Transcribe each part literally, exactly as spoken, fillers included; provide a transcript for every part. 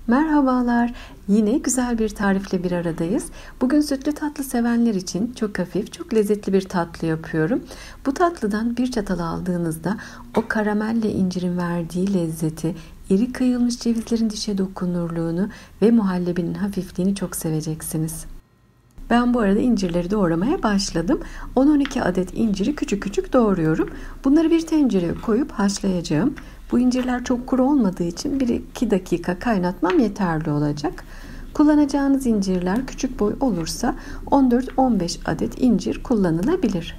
Merhabalar. Yine güzel bir tarifle bir aradayız. Bugün sütlü tatlı sevenler için çok hafif, çok lezzetli bir tatlı yapıyorum. Bu tatlıdan bir çatal aldığınızda o karamelle incirin verdiği lezzeti, iri kıyılmış cevizlerin dişe dokunurluğunu ve muhallebinin hafifliğini çok seveceksiniz. Ben bu arada incirleri doğramaya başladım. on on iki adet inciri küçük küçük doğruyorum. Bunları bir tencereye koyup haşlayacağım. Bu incirler çok kuru olmadığı için bir iki dakika kaynatmam yeterli olacak. Kullanacağınız incirler küçük boy olursa on dört on beş adet incir kullanılabilir.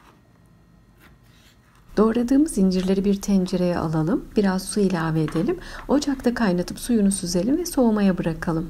Doğradığımız incirleri bir tencereye alalım. Biraz su ilave edelim. Ocakta kaynatıp suyunu süzelim ve soğumaya bırakalım.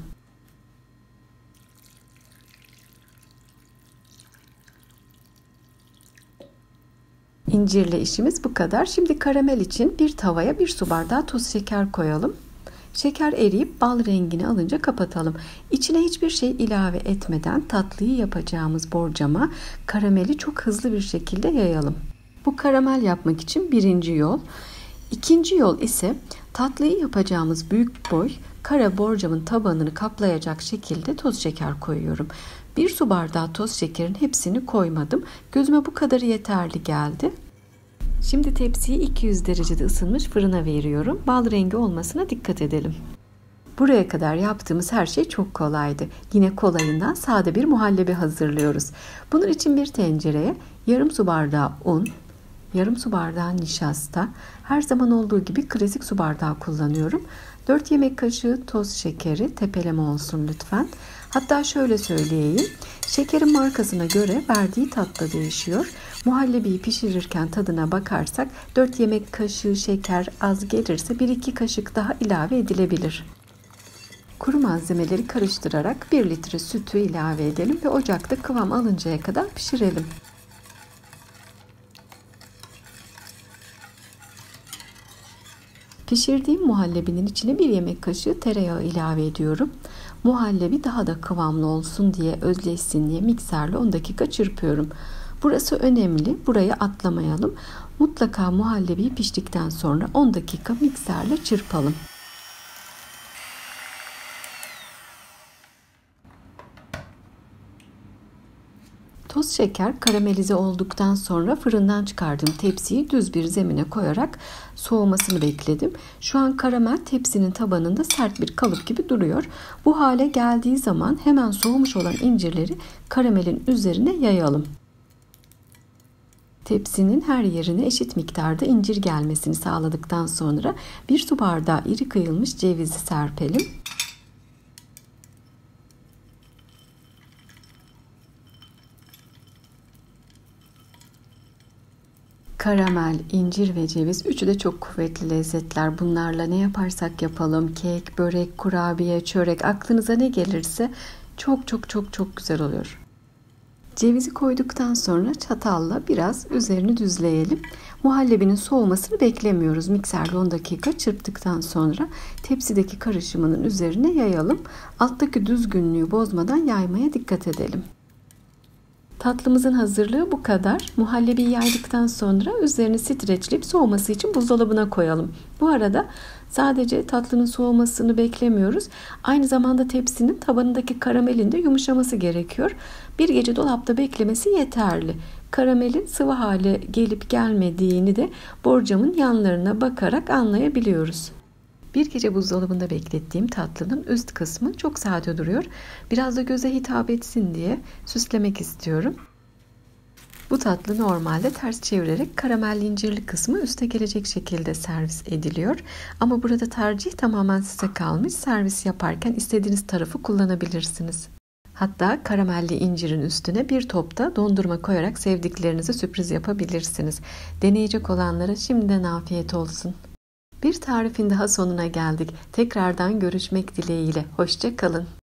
İncirle işimiz bu kadar. Şimdi karamel için bir tavaya bir su bardağı toz şeker koyalım. Şeker eriyip bal rengini alınca kapatalım. İçine hiçbir şey ilave etmeden tatlıyı yapacağımız borcama karameli çok hızlı bir şekilde yayalım. Bu karamel yapmak için birinci yol. İkinci yol ise tatlıyı yapacağımız büyük boy kara borcamın tabanını kaplayacak şekilde toz şeker koyuyorum. Bir su bardağı toz şekerin hepsini koymadım. Gözüme bu kadarı yeterli geldi. Şimdi tepsiyi iki yüz derecede ısınmış fırına veriyorum. Bal rengi olmasına dikkat edelim. Buraya kadar yaptığımız her şey çok kolaydı. Yine kolayından sade bir muhallebi hazırlıyoruz. Bunun için bir tencereye yarım su bardağı un, yarım su bardağı nişasta, her zaman olduğu gibi klasik su bardağı kullanıyorum. dört yemek kaşığı toz şekeri, tepeleme olsun lütfen. Hatta şöyle söyleyeyim, şekerin markasına göre verdiği tat da değişiyor. Muhallebiyi pişirirken tadına bakarsak dört yemek kaşığı şeker az gelirse bir iki kaşık daha ilave edilebilir. Kuru malzemeleri karıştırarak bir litre sütü ilave edelim ve ocakta kıvam alıncaya kadar pişirelim. Pişirdiğim muhallebinin içine bir yemek kaşığı tereyağı ilave ediyorum. Muhallebi daha da kıvamlı olsun diye, özleşsin diye mikserle on dakika çırpıyorum. Burası önemli. Burayı atlamayalım. Mutlaka muhallebi piştikten sonra on dakika mikserle çırpalım. Toz şeker karamelize olduktan sonra fırından çıkardığım tepsiyi düz bir zemine koyarak soğumasını bekledim. Şu an karamel tepsinin tabanında sert bir kalıp gibi duruyor. Bu hale geldiği zaman hemen soğumuş olan incirleri karamelin üzerine yayalım. Tepsinin her yerine eşit miktarda incir gelmesini sağladıktan sonra bir su bardağı iri kıyılmış cevizi serpelim. Karamel, incir ve ceviz üçü de çok kuvvetli lezzetler. Bunlarla ne yaparsak yapalım, kek, börek, kurabiye, çörek, aklınıza ne gelirse çok çok çok çok güzel oluyor. Cevizi koyduktan sonra çatalla biraz üzerini düzleyelim. Muhallebinin soğumasını beklemiyoruz. Mikserle on dakika çırptıktan sonra tepsideki karışımının üzerine yayalım. Alttaki düzgünlüğü bozmadan yaymaya dikkat edelim. Tatlımızın hazırlığı bu kadar. Muhallebiyi yaydıktan sonra üzerini streçleyip soğuması için buzdolabına koyalım. Bu arada sadece tatlının soğumasını beklemiyoruz. Aynı zamanda tepsinin tabanındaki karamelin de yumuşaması gerekiyor. Bir gece dolapta beklemesi yeterli. Karamelin sıvı hale gelip gelmediğini de borcamın yanlarına bakarak anlayabiliyoruz. Bir gece buzdolabında beklettiğim tatlının üst kısmı çok sade duruyor. Biraz da göze hitap etsin diye süslemek istiyorum. Bu tatlı normalde ters çevirerek karamelli incirli kısmı üste gelecek şekilde servis ediliyor. Ama burada tercih tamamen size kalmış. Servis yaparken istediğiniz tarafı kullanabilirsiniz. Hatta karamelli incirin üstüne bir top da dondurma koyarak sevdiklerinize sürpriz yapabilirsiniz. Deneyecek olanlara şimdiden afiyet olsun. Bir tarifin daha sonuna geldik. Tekrardan görüşmek dileğiyle. Hoşça kalın.